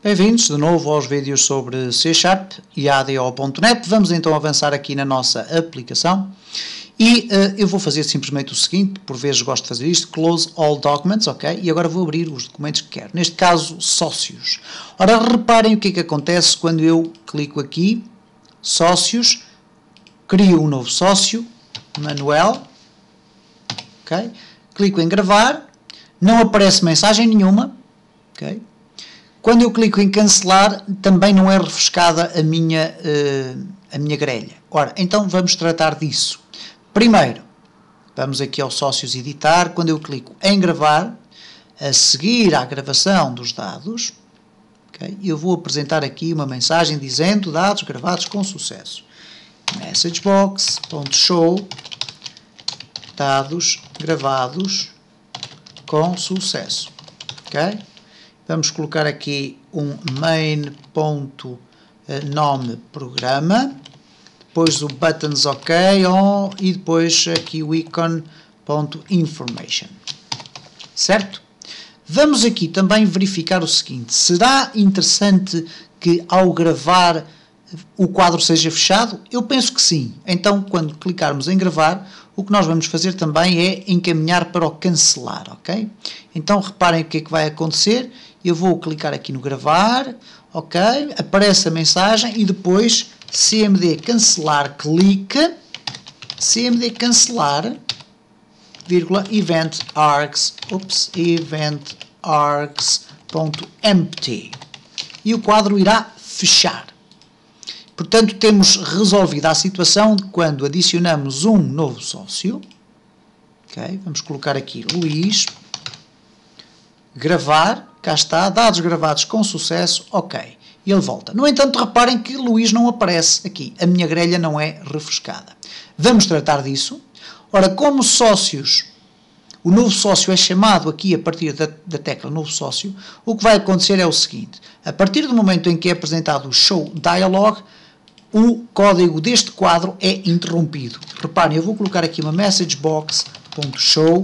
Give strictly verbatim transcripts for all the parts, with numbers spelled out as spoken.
Bem-vindos de novo aos vídeos sobre C Sharp e A D O ponto net. Vamos então avançar aqui na nossa aplicação e uh, eu vou fazer simplesmente o seguinte, por vezes gosto de fazer isto, close all documents, ok? E agora vou abrir os documentos que quero, neste caso sócios. Ora, reparem o que é que acontece quando eu clico aqui, sócios, crio um novo sócio, Manuel, ok? Clico em gravar, não aparece mensagem nenhuma, ok? Quando eu clico em cancelar, também não é refrescada a minha, uh, a minha grelha. Ora, então vamos tratar disso. Primeiro, vamos aqui ao Sócios Editar. Quando eu clico em gravar, a seguir à gravação dos dados, okay, eu vou apresentar aqui uma mensagem dizendo dados gravados com sucesso. Messagebox.show dados gravados com sucesso. Ok? Vamos colocar aqui um main.nome programa, depois o buttons ok on, e depois aqui o icon.information. Certo? Vamos aqui também verificar o seguinte: será interessante que ao gravar o quadro seja fechado? Eu penso que sim. Então, quando clicarmos em gravar, o que nós vamos fazer também é encaminhar para o cancelar, ok? Então, reparem o que é que vai acontecer. Eu vou clicar aqui no gravar, ok? Aparece a mensagem e depois cmd cancelar, clica, cmd cancelar, vírgula, event args, ups, event args.empty. E o quadro irá fechar. Portanto, temos resolvido a situação de quando adicionamos um novo sócio. Okay, vamos colocar aqui Luís. Gravar, cá está, dados gravados com sucesso, ok. E ele volta. No entanto, reparem que Luís não aparece aqui. A minha grelha não é refrescada. Vamos tratar disso. Ora, como sócios, o novo sócio é chamado aqui a partir da, da tecla novo sócio, o que vai acontecer é o seguinte: a partir do momento em que é apresentado o show dialog, o código deste quadro é interrompido. Reparem, eu vou colocar aqui uma messagebox.show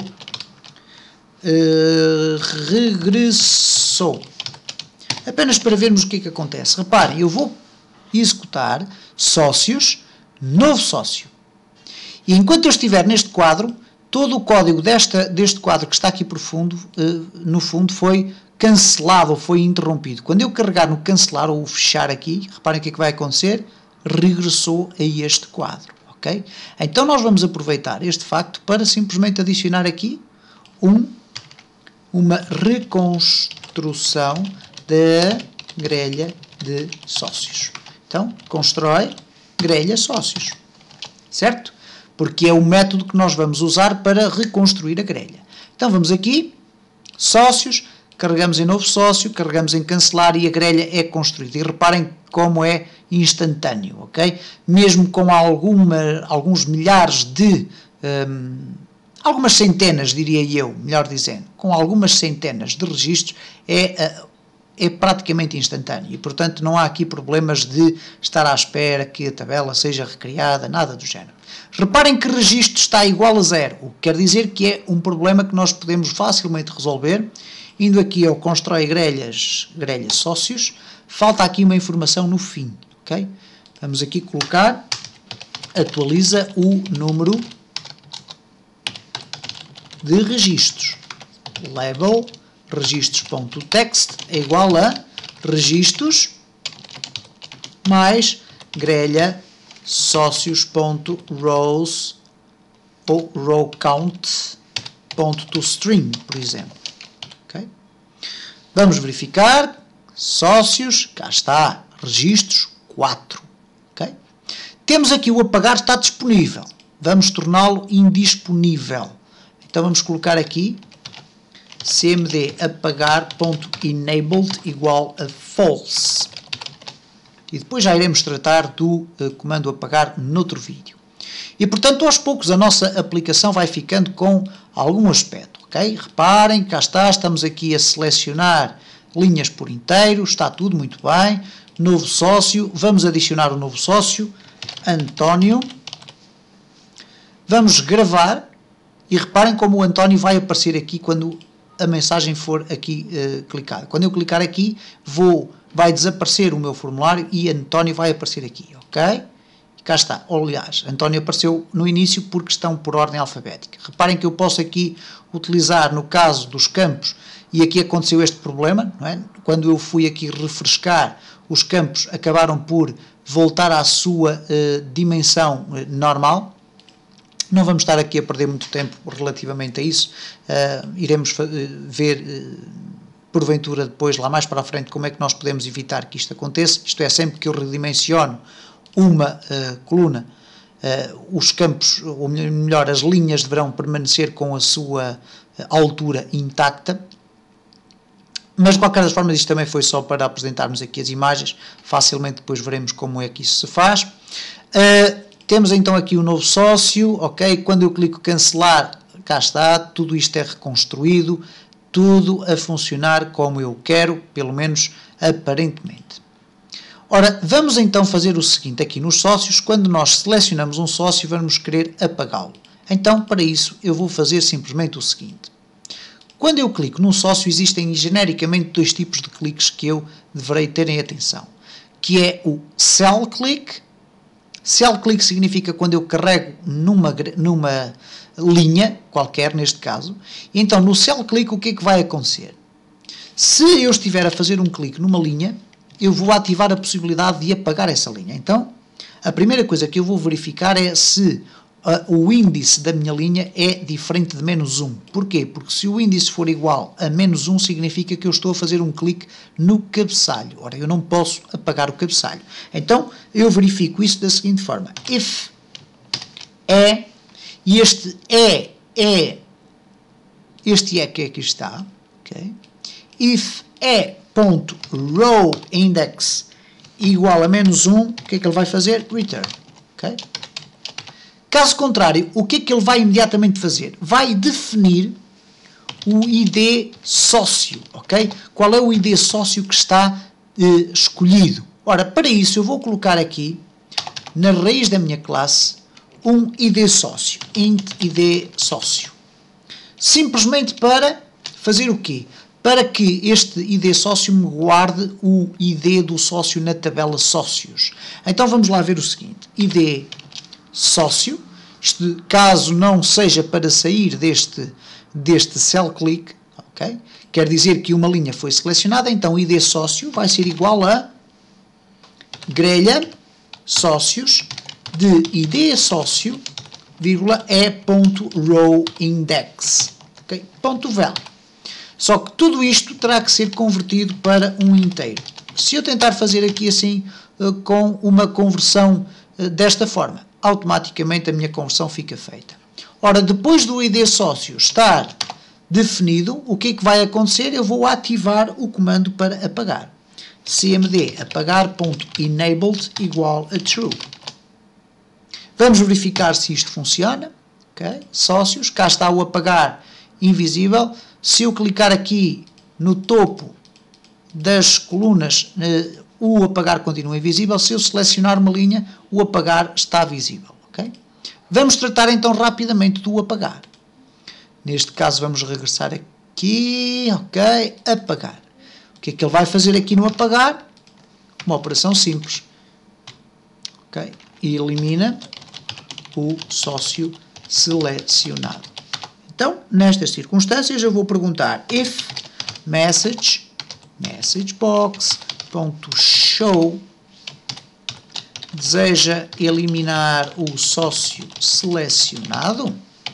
uh, regressou. Apenas para vermos o que é que acontece. Reparem, eu vou executar sócios, novo sócio. E enquanto eu estiver neste quadro, todo o código desta, deste quadro que está aqui por fundo, uh, no fundo, foi cancelado ou foi interrompido. Quando eu carregar no cancelar ou fechar aqui, reparem o que é que vai acontecer. Regressou a este quadro, ok? Então nós vamos aproveitar este facto para simplesmente adicionar aqui um, uma reconstrução da grelha de sócios. Então, constrói grelha sócios, certo? Porque é o método que nós vamos usar para reconstruir a grelha. Então vamos aqui, sócios, carregamos em novo sócio, carregamos em cancelar e a grelha é construída. E reparem como é instantâneo, ok? Mesmo com alguma, alguns milhares de, um, algumas centenas, diria eu, melhor dizendo, com algumas centenas de registros, é, é praticamente instantâneo. E, portanto, não há aqui problemas de estar à espera que a tabela seja recriada, nada do género. Reparem que registro está igual a zero, o que quer dizer que é um problema que nós podemos facilmente resolver. Indo aqui ao constrói grelhas, grelhas sócios, falta aqui uma informação no fim, ok? Vamos aqui colocar, atualiza o número de registros. Label, registros.text é igual a registros mais grelha sócios.rows ou row count.toString, por exemplo. Okay? Vamos verificar, sócios, cá está, registros, quatro. Okay? Temos aqui o apagar está disponível, vamos torná-lo indisponível. Então vamos colocar aqui cmd apagar.enabled igual a false. E depois já iremos tratar do uh, comando apagar noutro vídeo. E portanto aos poucos a nossa aplicação vai ficando com algum aspecto. Okay? Reparem, cá está, estamos aqui a selecionar linhas por inteiro, está tudo muito bem. Novo sócio, vamos adicionar o um novo sócio, António. Vamos gravar e reparem como o António vai aparecer aqui quando a mensagem for aqui uh, clicada. Quando eu clicar aqui, vou, vai desaparecer o meu formulário e António vai aparecer aqui, ok? Cá está. Aliás, António apareceu no início por questão por ordem alfabética. Reparem que eu posso aqui utilizar, no caso dos campos, e aqui aconteceu este problema, não é? Quando eu fui aqui refrescar, os campos acabaram por voltar à sua uh, dimensão uh, normal. Não vamos estar aqui a perder muito tempo relativamente a isso. Uh, iremos uh, ver, uh, porventura, depois, lá mais para a frente, como é que nós podemos evitar que isto aconteça. Isto é, sempre que eu redimensiono uma uh, coluna, uh, os campos, ou melhor, as linhas deverão permanecer com a sua uh, altura intacta. Mas, de qualquer das formas, isto também foi só para apresentarmos aqui as imagens. Facilmente depois veremos como é que isso se faz. Uh, temos então aqui o novo sócio, ok? Quando eu clico cancelar, cá está, tudo isto é reconstruído, tudo a funcionar como eu quero, pelo menos aparentemente. Ora, vamos então fazer o seguinte aqui nos sócios. Quando nós selecionamos um sócio, vamos querer apagá-lo. Então, para isso, eu vou fazer simplesmente o seguinte. Quando eu clico num sócio, existem genericamente dois tipos de cliques que eu deverei ter em atenção, que é o cell click. Cell click significa quando eu carrego numa, numa linha, qualquer neste caso, e então no cell click o que é que vai acontecer? Se eu estiver a fazer um clique numa linha, eu vou ativar a possibilidade de apagar essa linha. Então, a primeira coisa que eu vou verificar é se Uh, o índice da minha linha é diferente de menos um. Porquê? Porque se o índice for igual a menos um, significa que eu estou a fazer um clique no cabeçalho. Ora, eu não posso apagar o cabeçalho. Então, eu verifico isso da seguinte forma. If é, e este é, é, este é que aqui está, ok? If é ponto row index igual a menos um, o que é que ele vai fazer? Return, ok? Caso contrário, o que é que ele vai imediatamente fazer? Vai definir o I D sócio, ok? Qual é o I D sócio que está eh, escolhido? Ora, para isso eu vou colocar aqui, na raiz da minha classe, um I D sócio, int I D sócio. Simplesmente para fazer o quê? Para que este I D sócio me guarde o I D do sócio na tabela sócios. Então vamos lá ver o seguinte, I D sócio, isto, caso não seja para sair deste, deste cell click, ok? Quer dizer que uma linha foi selecionada, então I D sócio vai ser igual a grelha sócios de I D sócio, vírgula, e.row index, ok? Ponto val. Só que tudo isto terá que ser convertido para um inteiro. Se eu tentar fazer aqui assim, com uma conversão desta forma, automaticamente a minha conversão fica feita. Ora, depois do I D sócio estar definido, o que é que vai acontecer? Eu vou ativar o comando para apagar. cmd apagar.enabled igual a true. Vamos verificar se isto funciona. Okay? Sócios, cá está o apagar invisível. Se eu clicar aqui no topo das colunas, o apagar continua invisível. Se eu selecionar uma linha, o apagar está visível. Okay? Vamos tratar então rapidamente do apagar. Neste caso vamos regressar aqui, ok, apagar. O que é que ele vai fazer aqui no apagar? Uma operação simples. Ok? E elimina o sócio selecionado. Então, nestas circunstâncias, eu vou perguntar if message, message box, ponto show, deseja eliminar o sócio selecionado.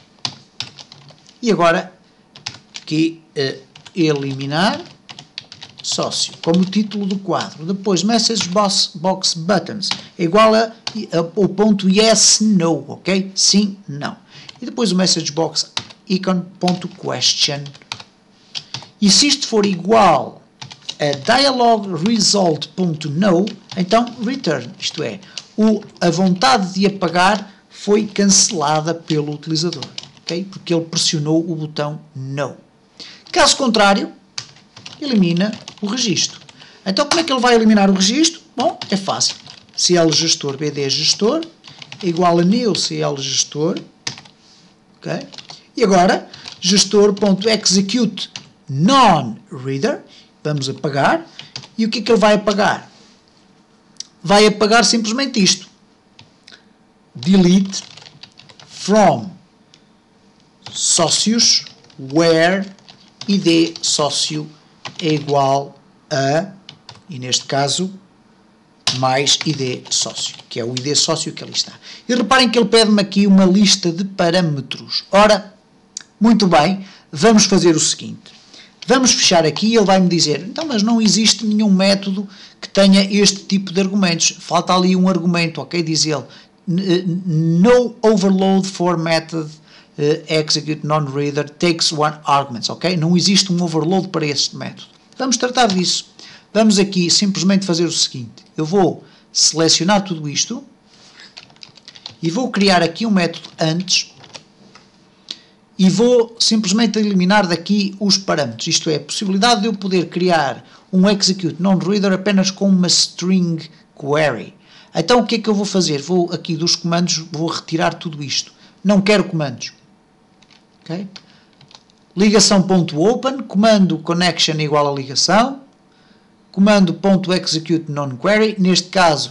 E agora, aqui, uh, eliminar sócio, como título do quadro. Depois, message box, box buttons, é igual a, a, o ponto yes, no, ok? Sim, não. E depois o message box icon, ponto question. E se isto for igual a dialog result, ponto no, então return, isto é, o, a vontade de apagar foi cancelada pelo utilizador, ok? Porque ele pressionou o botão no. Caso contrário, elimina o registro. Então, como é que ele vai eliminar o registro? Bom, é fácil. Cl gestor, bd gestor, é igual a new cl gestor, ok? E agora, gestor.execute non-reader, vamos apagar, e o que é que ele vai apagar? Vai apagar simplesmente isto. Delete from sócios where I D sócio é igual a, e neste caso, mais I D sócio, que é o I D sócio que ali está. E reparem que ele pede-me aqui uma lista de parâmetros. Ora, muito bem, vamos fazer o seguinte. Vamos fechar aqui e ele vai-me dizer, então, mas não existe nenhum método que tenha este tipo de argumentos. Falta ali um argumento, ok? Diz ele, no overload for method uh, execute non-reader takes one argument, ok? Não existe um overload para este método. Vamos tratar disso. Vamos aqui simplesmente fazer o seguinte. Eu vou selecionar tudo isto e vou criar aqui um método antes e vou simplesmente eliminar daqui os parâmetros. Isto é, a possibilidade de eu poder criar um execute non-reader apenas com uma string query. Então o que é que eu vou fazer? Vou aqui dos comandos, vou retirar tudo isto. Não quero comandos. Okay? Ligação.open, comando connection igual a ligação, comando.execute non-query, neste caso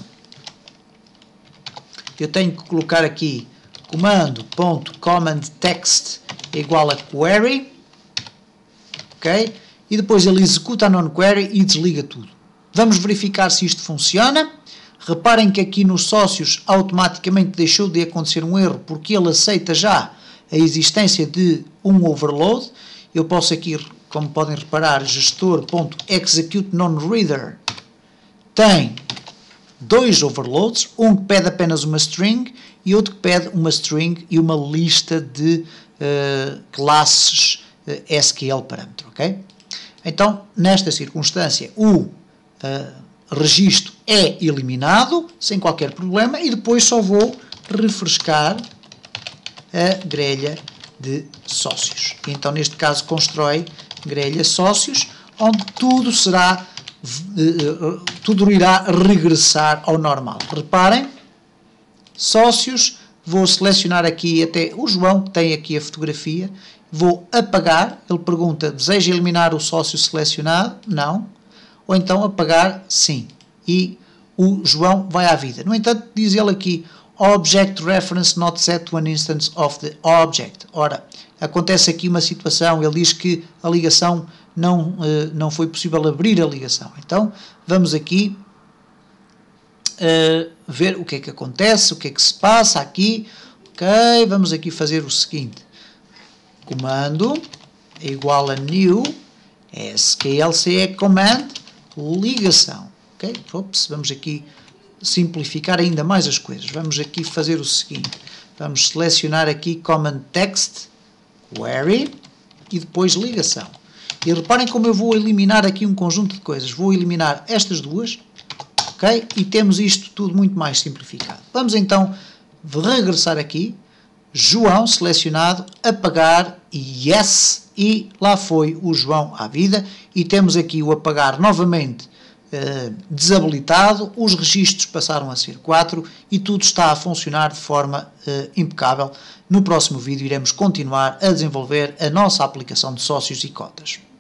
eu tenho que colocar aqui comando.commandText igual a query, ok? E depois ele executa a non-query e desliga tudo. Vamos verificar se isto funciona. Reparem que aqui nos sócios automaticamente deixou de acontecer um erro porque ele aceita já a existência de um overload. Eu posso aqui, como podem reparar, gestor.executeNonReader tem dois overloads, um que pede apenas uma string e outro que pede uma string e uma lista de uh, classes uh, S Q L parâmetro, ok? Então, nesta circunstância, o uh, registro é eliminado, sem qualquer problema, e depois só vou refrescar a grelha de sócios. Então, neste caso, constrói grelha sócios, onde tudo será, uh, tudo irá regressar ao normal. Reparem, sócios, vou selecionar aqui até o João, que tem aqui a fotografia, vou apagar, ele pergunta, deseja eliminar o sócio selecionado? Não. Ou então apagar, sim. E o João vai à vida. No entanto, diz ele aqui, object reference not set to an instance of the object. Ora, acontece aqui uma situação, ele diz que a ligação não, não foi possível abrir a ligação. Então, vamos aqui uh, ver o que é que acontece, o que é que se passa aqui. Ok, vamos aqui fazer o seguinte. Comando é igual a new sklce command ligação. Ok, ops, vamos aqui simplificar ainda mais as coisas. Vamos aqui fazer o seguinte. Vamos selecionar aqui command text query e depois ligação. E reparem como eu vou eliminar aqui um conjunto de coisas. Vou eliminar estas duas, ok? E temos isto tudo muito mais simplificado. Vamos então regressar aqui. João selecionado, apagar, yes, e lá foi o João à vida. E temos aqui o apagar novamente eh, desabilitado, os registros passaram a ser quatro e tudo está a funcionar de forma eh, impecável. No próximo vídeo iremos continuar a desenvolver a nossa aplicação de sócios e cotas.